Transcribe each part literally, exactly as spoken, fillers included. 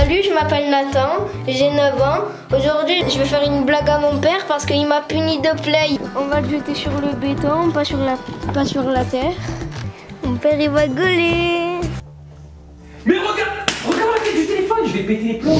Salut, je m'appelle Nathan, j'ai neuf ans. Aujourd'hui, je vais faire une blague à mon père parce qu'il m'a puni de play. On va le jeter sur le béton, pas sur la, pas sur la terre. Mon père, il va gueuler. Mais regarde, regarde la tête du téléphone, je vais péter les plombs.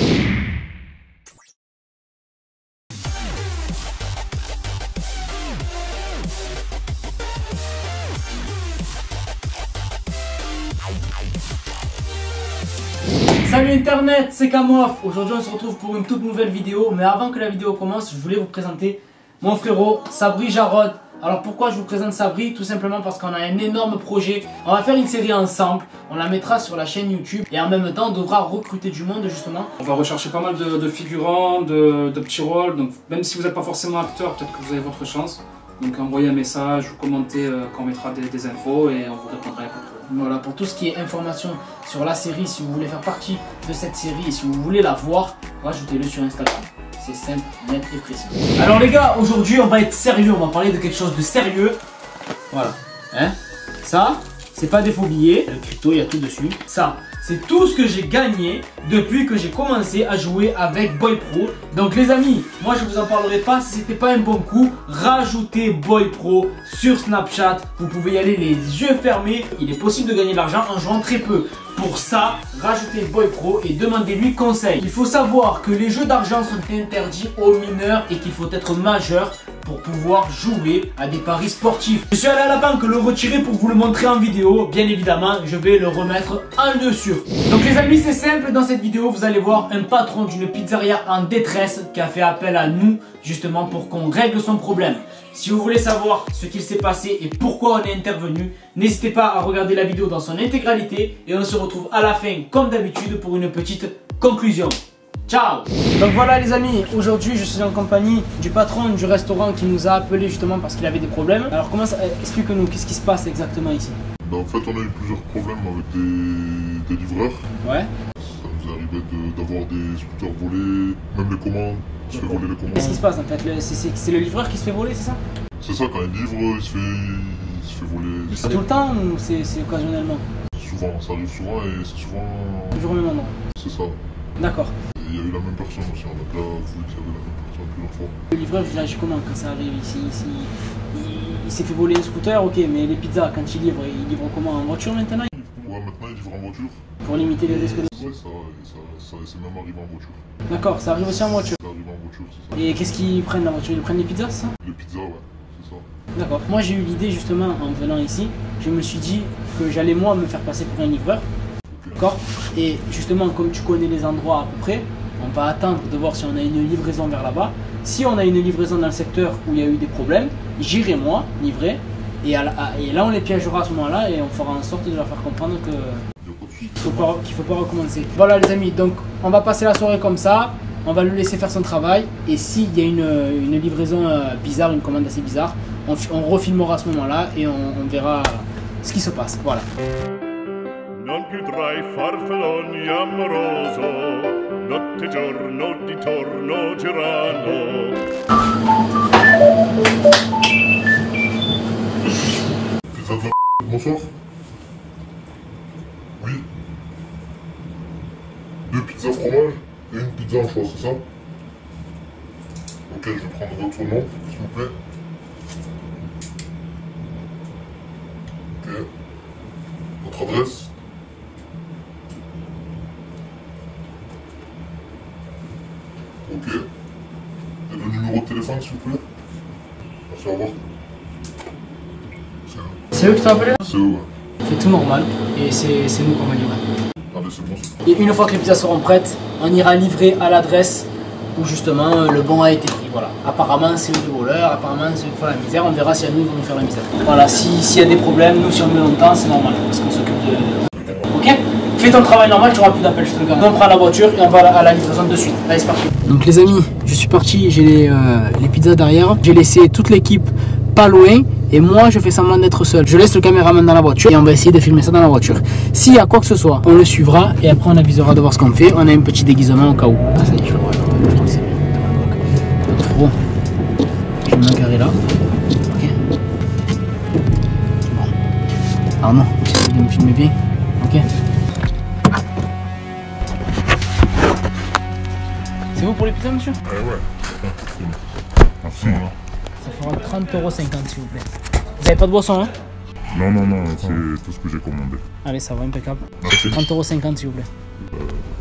Salut internet, c'est Kamof. Aujourd'hui on se retrouve pour une toute nouvelle vidéo. Mais avant que la vidéo commence, je voulais vous présenter mon frérot Sabri Jarod. Alors pourquoi je vous présente Sabri? Tout simplement parce qu'on a un énorme projet. On va faire une série ensemble, on la mettra sur la chaîne YouTube. Et en même temps on devra recruter du monde justement. On va rechercher pas mal de, de figurants, de, de petits rôles. Donc même si vous n'êtes pas forcément acteur, peut-être que vous avez votre chance. Donc envoyez un message ou commentez euh, quand on mettra des, des infos et on vous répondra. Voilà, pour tout ce qui est information sur la série, si vous voulez faire partie de cette série et si vous voulez la voir, rajoutez-le sur Instagram. C'est simple, net et précis. Alors les gars, aujourd'hui on va être sérieux, on va parler de quelque chose de sérieux. Voilà, hein, ça, c'est pas des faux billets, le crypto, il y a tout dessus. Ça, c'est tout ce que j'ai gagné depuis que j'ai commencé à jouer avec Boy Pro. Donc les amis, moi je vous en parlerai pas si c'était pas un bon coup. Rajoutez Boy Pro sur Snapchat. Vous pouvez y aller les yeux fermés. Il est possible de gagner de l'argent en jouant très peu. Pour ça, rajoutez Boy Pro et demandez-lui conseil. Il faut savoir que les jeux d'argent sont interdits aux mineurs et qu'il faut être majeur pour pouvoir jouer à des paris sportifs. Je suis allé à la banque le retirer pour vous le montrer en vidéo. Bien évidemment, je vais le remettre en dessus. Donc les amis, c'est simple. Dans cette vidéo, vous allez voir un patron d'une pizzeria en détresse qui a fait appel à nous justement pour qu'on règle son problème. Si vous voulez savoir ce qu'il s'est passé et pourquoi on est intervenu, n'hésitez pas à regarder la vidéo dans son intégralité et on se retrouve à la fin comme d'habitude pour une petite conclusion. Ciao! Donc voilà les amis, aujourd'hui je suis en compagnie du patron du restaurant qui nous a appelé justement parce qu'il avait des problèmes. Alors comment ça, explique-nous, qu'est-ce qui se passe exactement ici? Ben, en fait on a eu plusieurs problèmes avec des, des livreurs. Ouais. Ça nous arrivait d'avoir des scooters volés, même les commandes, se fait voler les commandes. Qu'est-ce qui se passe en fait? C'est le livreur qui se fait voler, c'est ça? C'est ça, quand il livre, il se fait, il se fait voler. C'est tout le temps ou c'est occasionnellement? Souvent, ça arrive souvent et c'est souvent... Toujours au même endroit? C'est ça. D'accord. Il y a eu la même personne aussi, on a déjà vu qu'il y avait la même personne plusieurs fois. Le livreur, il réagit comment quand ça arrive ici, ici Il, il s'est fait voler un scooter, ok, mais les pizzas, quand il livre, il livre comment? En voiture maintenant? Ouais, maintenant il livre en voiture. Pour limiter les risques de... Ouais, ça, ça, ça c'est même arrivé en voiture. D'accord, ça arrive aussi en voiture. Ça arrive en voiture, c'est ça. Et qu'est-ce qu'ils prennent la voiture? Ils prennent les pizzas, c'est ça? Les pizzas, ouais, c'est ça. D'accord. Moi j'ai eu l'idée justement en venant ici, je me suis dit que j'allais moi me faire passer pour un livreur. Okay. D'accord. Et justement, comme tu connais les endroits à peu près, on va attendre de voir si on a une livraison vers là-bas. Si on a une livraison dans le secteur où il y a eu des problèmes, j'irai moi livrer. Et, à la, à, et là on les piégera à ce moment-là et on fera en sorte de leur faire comprendre que qu'il ne faut pas, qu'il faut pas recommencer. Voilà les amis, donc on va passer la soirée comme ça. On va le laisser faire son travail. Et s'il y a une, une livraison bizarre, une commande assez bizarre, on, on refilmera à ce moment-là et on, on verra ce qui se passe. Voilà. Non più tra i farfalloni amoroso, notte giorno di torno girano. Pizza de la... Bonsoir. Oui. Deux pizzas fromage et une pizza en choix, c'est ça? Ok, je vais prendre votre nom, s'il vous plaît. Ok. Votre adresse? Ok. Et le numéro de téléphone, s'il vous plaît? Merci, au revoir. C'est eux qui t'ont appelé? C'est eux, ouais. C'est tout normal et c'est nous qu'on va livrer. Ah mais c'est bon, c'est bon. Et une fois que les pizzas seront prêtes, on ira livrer à l'adresse où justement le bon a été pris. Voilà. Apparemment c'est eux les voleurs, apparemment c'est eux qui font la misère. On verra si à nous ils vont nous faire la misère. Voilà, s'il si y a des problèmes, nous si on met longtemps, c'est normal parce qu'on s'occupe de... Ok? Fais ton travail normal, tu n'auras plus d'appel, je te le garantis. On prend la voiture et on va à la livraison de suite. Allez, c'est parti. Donc les amis, je suis parti, j'ai les, euh, les pizzas derrière. J'ai laissé toute l'équipe pas loin et moi je fais semblant d'être seul. Je laisse le caméraman dans la voiture et on va essayer de filmer ça dans la voiture. S'il y a quoi que ce soit, on le suivra et après on avisera de voir ce qu'on fait. On a un petit déguisement au cas où. Ah ça y est, je le vois. Pas trop. Je vais me garer là. Ok. Bon. Arnaud, tu essaies de me filmer bien. Ok. C'est vous pour les pizzas, monsieur? Eh ouais. Merci. Ça fera trente euros cinquante, s'il vous plaît. Vous avez pas de boisson, hein? Non, non, non, c'est tout ce que j'ai commandé. Allez, ça va, impeccable. Merci. trente euros cinquante, s'il vous plaît. Euh...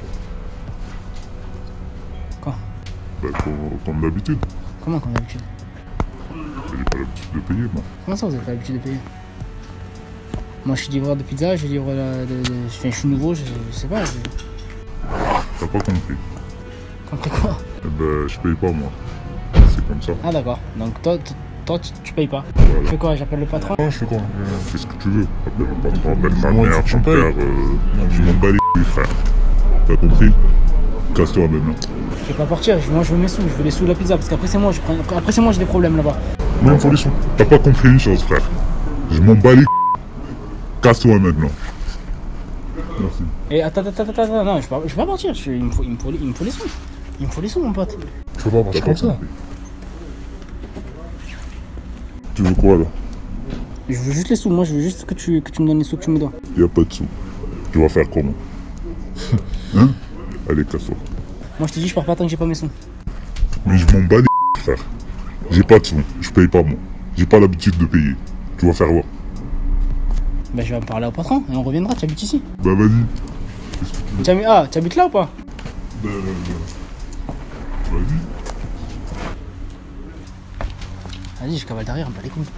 Quoi? Bah, comme, comme d'habitude. Comment comme d'habitude? J'ai pas l'habitude de payer, moi. Comment ça, vous avez pas l'habitude de payer? Moi, je suis livreur de pizza, je livre la, de, de, enfin, je suis nouveau, je, je sais pas. Je... T'as pas compris? Compris quoi? Eh ben, je paye pas, moi. C'est comme ça. Ah, d'accord. Donc, toi, toi tu, tu payes pas. Voilà. Tu fais quoi? J'appelle le patron? Non, je fais quoi? Fais ce que tu veux. Appelle le patron, appelle ma Moi, il faut mère, que ton tu père. payes. Euh, je m'en bats les couilles, frère. T'as compris? Casse-toi maintenant. Je vais pas partir, moi je veux mes sous, je veux les sous de la pizza parce qu'après c'est moi, je prends... après, après c'est moi j'ai des problèmes là-bas. Moi, il me faut les sous. T'as pas compris une chose, frère. Je m'en bats les couilles. Casse-toi maintenant. Merci. Et attends, attends, attends, attends, non, je vais pas, je vais pas partir, je, il, me faut, il, me faut, il me faut les sous. Il me faut les sous, mon pote. Tu veux pas partir comme ça? Tu veux quoi, là? Je veux juste les sous, moi je veux juste que tu, que tu me donnes les sous que tu me dois. Y'a pas de sous. Tu vas faire comment? Hein? Allez, casse-toi. Moi je te dis, je pars pas tant que j'ai pas mes sous. Mais je m'en bats les couilles, frère. J'ai pas de sous. Je paye pas, moi. J'ai pas l'habitude de payer. Tu vas faire quoi? Ben je vais en parler au patron et on reviendra, tu habites ici. Bah, vas-y. Tu habites, ah, tu habites là ou pas? Bah, vas-y. Vas-y, je cavale derrière, on bat les couilles.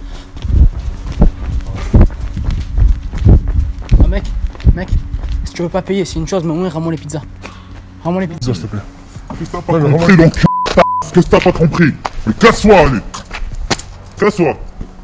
Oh mec, mec, si tu veux pas payer, c'est une chose, mais au moins rends-moi les pizzas. Rends-moi les pizzas. S'il te plaît. Qu'est-ce que t'as pas compris, l'enculé? Qu'est-ce que t'as pas compris? Mais casse-toi, allez. Casse-toi.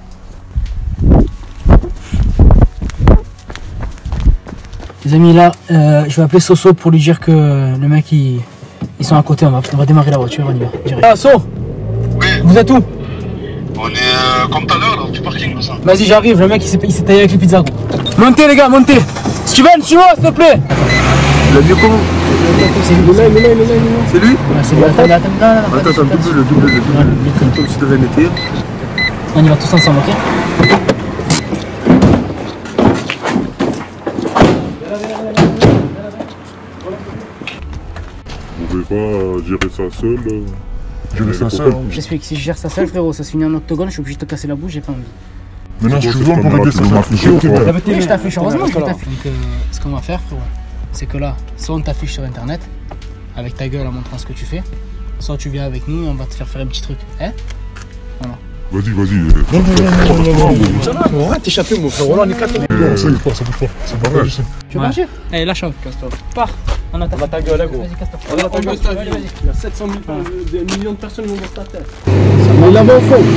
Les amis, là, euh, je vais appeler Soso pour lui dire que le mec, il, ils sont à côté. On va, on va démarrer la voiture, on y va. Direct. Ah, So, Oui, vous êtes où? on est euh, comme tout à l'heure, là, du parking, là, ça. Vas-y, j'arrive. Le mec, il s'est il s'est taillé avec les pizzas. Gros. Montez, les gars, montez. Steven, suis-moi, s'il te plaît. Il a mieux comment? C'est lui. là, il est là, il est là, il est là. C'est lui? Ouais, c'est lui. Attends, attends, non, non, non. Attends, attends, double, le double, le double. Comme si tu devais nettoyer. On y va tous ensemble, ok? Vous pouvez pas gérer ça seul? euh, Gérer ça les seul, copains? J'explique, si je gère ça seul, frérot, ça se finit en octogone, je suis obligé de te casser la bouche, j'ai pas envie. Maintenant, si C'est tu quoi veux, on cette peut régler ça. caméra qui Affiché ou nous T V? affiche? Oui, je t'affiche, heureusement que je t'affiche. Donc, euh, ce qu'on va faire, frérot, c'est que là, soit on t'affiche sur internet, avec ta gueule en montrant ce que tu fais, soit tu viens avec nous et on va te faire faire un petit truc. Hein? Vas-y, vas-y. Non, non, non, non, non, non. Arrête d'échapper, mon frère. Voilà, on est quatre. Non, ça bouge pas, ça bouge pas. C'est pas vrai, je sais. Tu veux partir? Allez, lâche-toi. Casse-toi. Pars. On a ta, ta gueule, là, gros. Vas-y, casse-toi. On a ta gueule, ta Vas-y, vie. vas-y. Il y a sept cent mille euh, des millions de personnes qui vont dans ta tête. Mais là-bas au fond.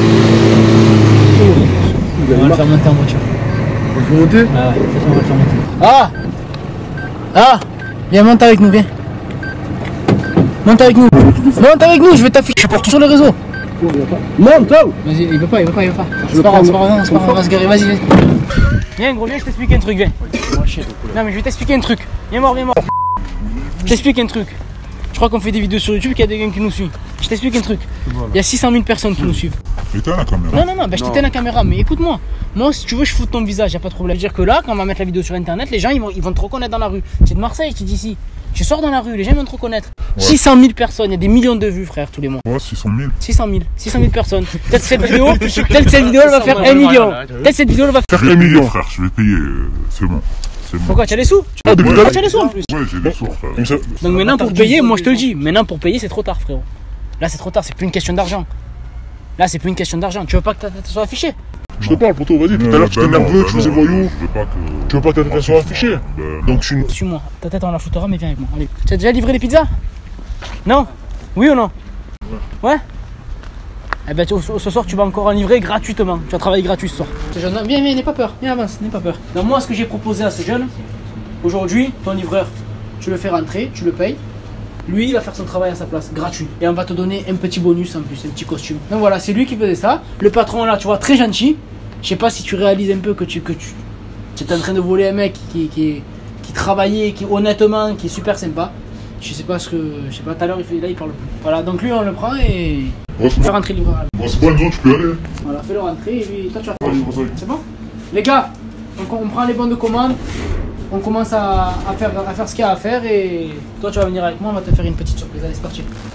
On va le faire monter en voiture. Il faut monter? Ah ouais, on va le faire monter. Ah! Ah! Viens, monte avec nous, viens. Monte avec nous. Monte avec nous, je vais t'afficher partout sur les réseaux. Monte, là! Vas-y, il veut pas, il veut pas, il veut pas. C'est pas grave, c'est pas grave, non, c'est pas grave, on va se garer, vas-y, vas-y. Viens, gros, viens, je t'explique un truc, viens. Non, mais je vais t'expliquer un truc. Viens mort, viens mort. Je t'explique un truc. Je crois qu'on fait des vidéos sur YouTube, qu'il y a des gens qui nous suivent. Je t'explique un truc. Il y a six cent mille personnes qui nous suivent. Éteins la caméra. Non, non, non, bah, je t'éteins la caméra, mais écoute-moi. Moi, si tu veux, je fous ton visage, y a pas de problème. C'est-à-dire que là, quand on va mettre la vidéo sur internet, les gens ils vont, ils vont te reconnaître dans la rue. Tu es de Marseille, tu es d'ici. Tu sors dans la rue, les gens vont te reconnaître. Ouais. six cent mille personnes, il y a des millions de vues, frère, tous les mois. Ouais, six cent mille. six cent mille, six cent mille personnes. Peut-être cette vidéo, peut-être cette vidéo elle va faire un million. Peut-être cette vidéo elle va faire. Faire un million, frère. Je vais payer. euh, C'est bon. C'est bon. Pourquoi tu as les sous? Ah, depuis tout à Ah, l'heure. tu as les sous en plus. Ouais, j'ai des sous, frère. Comme ça. Donc maintenant pour payer, moi je te le dis, maintenant pour payer c'est trop tard, frérot. Là c'est trop tard, c'est plus une question d'argent. Là c'est plus une question d'argent. Tu veux pas que ta tête soit affichée? Je te parle, poto, vas-y. Tout à l'heure, tu Ben étais non, nerveux, ben tu faisais non, voyou. Je veux pas que. Tu veux pas que ta tête soit affichée. Ben, Donc, je suis. Suis-moi, ta tête on la foutera, mais viens avec moi. Allez. Tu as déjà livré les pizzas? Non? Oui ou non? Ouais? Eh ben tu- ce soir tu vas encore en livrer gratuitement. Tu vas travailler gratuit ce soir. Ce jeune homme, viens, viens, n'aie pas peur. Viens, avance, n'aie pas peur. Donc moi ce que j'ai proposé à ce jeune, aujourd'hui, ton livreur, tu le fais rentrer, tu le payes. Lui, il va faire son travail à sa place, gratuit. Et on va te donner un petit bonus en plus, un petit costume. Donc voilà, c'est lui qui faisait ça. Le patron là, tu vois, très gentil. Je sais pas si tu réalises un peu que tu que tu, tu es en train de voler un mec qui, qui, qui travaillait, qui honnêtement, qui est super sympa. Je sais pas ce que. Je sais pas, tout à l'heure il fait. Là il parle plus. Voilà, donc lui on le prend et. Bon, c'est Fais bon. rentrer le livreur. Bon, c'est bon, Enzo, tu peux aller. Voilà, fais-le rentrer et lui, toi tu vas faire. Vas-y, vas-y. C'est bon? Les gars, donc on prend les bons de commande, on commence à, à, faire, à faire ce qu'il y a à faire et toi tu vas venir avec moi, on va te faire une petite surprise. Allez, c'est parti.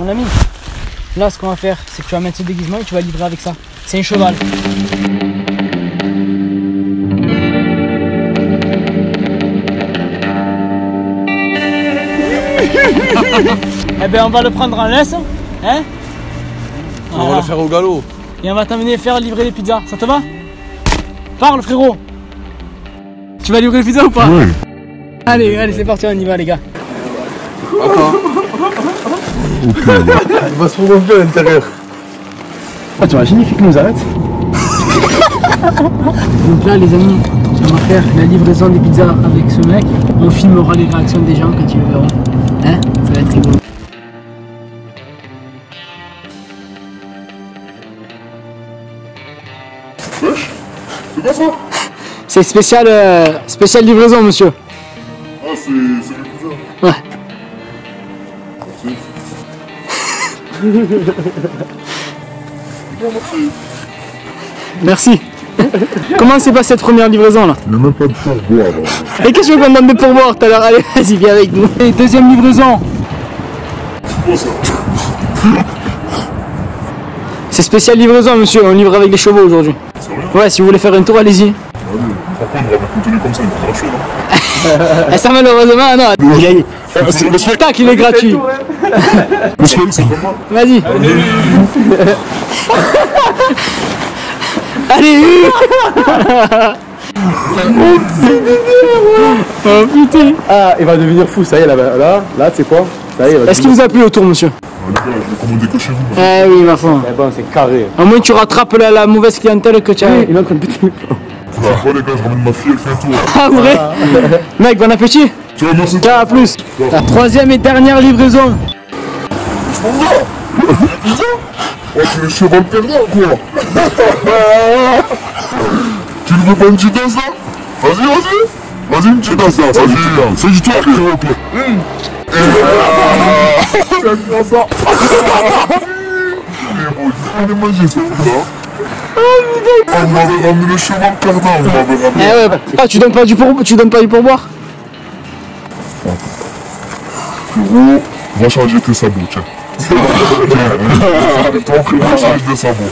mon ami, là ce qu'on va faire, c'est que tu vas mettre ce déguisement et tu vas livrer avec ça. C'est un cheval. Eh ben on va le prendre en laisse, hein? On va le faire au galop. Et on va t'amener faire livrer les pizzas, ça te va? Parle frérot. Tu vas livrer les pizzas ou pas? Oui. Allez, allez c'est parti, on y va les gars. Attends. Il va se remonter à l'intérieur. Ah, tu imagines, il fait qu'il nous arrête. Donc là les amis, on va faire la livraison des pizzas avec ce mec. On filmera les réactions des gens quand ils le verront. Hein? Ça va être rigolo. Wesh, c'est quoi ça? C'est spécial, euh, spécial livraison monsieur. Ah, c'est c'est le pizza. Ouais. Merci. Merci. Comment s'est passée cette première livraison là? Il n'y a même pas de pourboire. Et qu'est-ce que tu veux qu'on donne de pourboire tout à l'heure? Allez, vas-y, viens avec nous. Et deuxième livraison. C'est quoi ça? C'est spécial livraison monsieur, on livre avec les chevaux aujourd'hui. Sérieux? Ouais, si vous voulez faire un tour, allez-y. Allez, par contre, on va continuer comme ça, il va cracher là. Et ça malheureusement, non. Le, le, le, le, Le spectacle il est gratuit. le spectacle, c'est comment? Vas-y. Allez, oh putain. Ah, il va devenir fou, ça y est, là, là, là tu sais quoi? Ça y est, il va Est-ce qu'il vous a plu le tour monsieur? Ah, les gars, je vais commander que chez vous. Eh oui ma foi. Eh ben, c'est carré. Au moins tu rattrapes la, la mauvaise clientèle que tu as. Il est en train de péter les plombs. Voilà, bon, les gars, je ramène ma fille, elle fait un tour. Ah vrai? Mec, bon appétit. Tu vois, merci. Ciao, à plus. La troisième et dernière livraison. Je m'en vais. La pizza? Oh, tu es le cheval perdant, quoi. Tu ne veux pas une petite danse, là? Vas-y, vas-y. Vas-y, une petite danse, là. Vas-y, c'est du toi, s'il vous plaît. J'aime bien ça. Eh bon, il faut manger, ça. On m'avait ramené le cheval perdant, on m'avait ramené. Eh ouais, ah, tu donnes pas du pour... tu donnes pas du pourboire? Frérot, va changer tes sabots, tiens. Tiens, ton frérot change de sabots.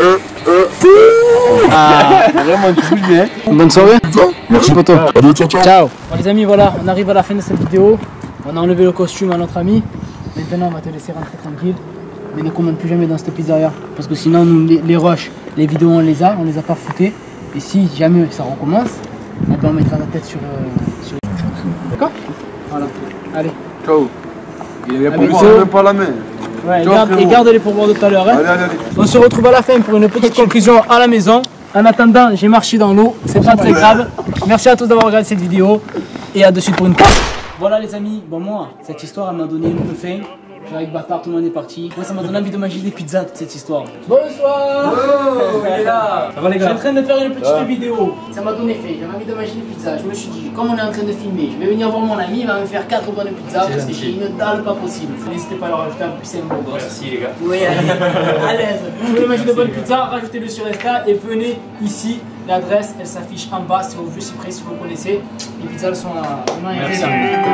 Ah, Vraiment, tu bouges bien. bonne soirée. Merci Poto. Allez, ciao, ciao. Ciao. Bon les amis, voilà, on arrive à la fin de cette vidéo. On a enlevé le costume à notre ami. Maintenant, on va te laisser rentrer tranquille. Mais ne commande plus jamais dans cette pizzeria. Parce que sinon, nous, les, les rushs, les vidéos, on les a, on les a pas foutés. Et si jamais ça recommence, eh ben, on mettra la tête sur... Euh, sur... D'accord? Voilà. Allez. Ciao. Il vient Ah, pour mais moi, bisous. même pas la main. Ouais, Ciao, garde, et frérot. garde les pourboires de tout à l'heure. Hein. Allez, allez, allez. On se retrouve à la fin pour une petite conclusion à la maison. En attendant, j'ai marché dans l'eau, c'est pas très grave. Merci à tous d'avoir regardé cette vidéo et à de suite pour une pause. Voilà les amis, bon moi, cette histoire elle m'a donné une peu faim. J'ai avec bâtard, tout le monde est parti. Moi ça m'a donné envie de manger des pizzas toute cette histoire. Bonsoir. Oh, il est là. Ça va les Je suis en gars? train de faire une petite vidéo. Ça m'a donné faim, j'avais envie de manger des pizzas. Je me suis dit, comme on est en train de filmer, je vais venir voir mon ami, il va me faire quatre bonnes pizzas parce que j'ai une dalle pas possible. N'hésitez pas à le rajouter, en plus c'est un beau gosse. Merci les gars. Oui, allez, à l'aise. Vous voulez manger de bonnes pizzas, rajoutez-le sur Insta et venez ici. L'adresse, elle s'affiche en bas, c'est au vu si près si vous connaissez. Les pizzas, elles sont là. Vraiment, Merci.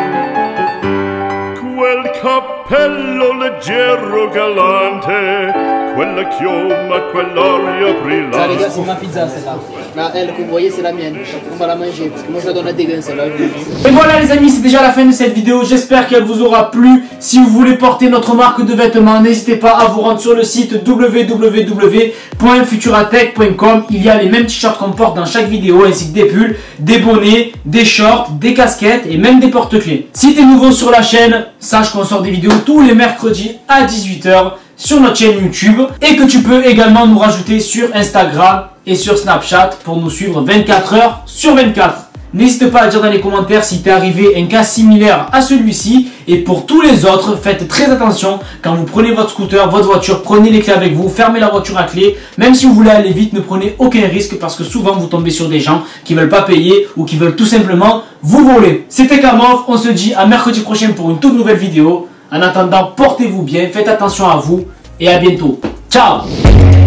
Quel cappello leggero galante, quella chioma, quell'aria Ça, les brillante. gars, c'est ma pizza, celle-là. Là, elle que vous voyez, c'est la mienne. On va la manger parce que moi, je la donne à dégain, celle-là. Et voilà, les amis, c'est déjà la fin de cette vidéo. J'espère qu'elle vous aura plu. Si vous voulez porter notre marque de vêtements, n'hésitez pas à vous rendre sur le site w w w point futuratech point com. Il y a les mêmes t-shirts qu'on porte dans chaque vidéo, ainsi que des pulls, des bonnets, des shorts, des casquettes et même des porte-clés. Si tu es nouveau sur la chaîne, sache qu'on sort des vidéos tous les mercredis à dix-huit heures sur notre chaîne YouTube et que tu peux également nous rajouter sur Instagram et sur Snapchat pour nous suivre vingt-quatre heures sur vingt-quatre. N'hésite pas à dire dans les commentaires si t'est arrivé un cas similaire à celui-ci. Et pour tous les autres, faites très attention quand vous prenez votre scooter, votre voiture, prenez les clés avec vous, fermez la voiture à clé. Même si vous voulez aller vite, ne prenez aucun risque parce que souvent vous tombez sur des gens qui veulent pas payer ou qui veulent tout simplement vous voler. C'était Kamof, on se dit à mercredi prochain pour une toute nouvelle vidéo. En attendant, portez-vous bien, faites attention à vous et à bientôt. Ciao!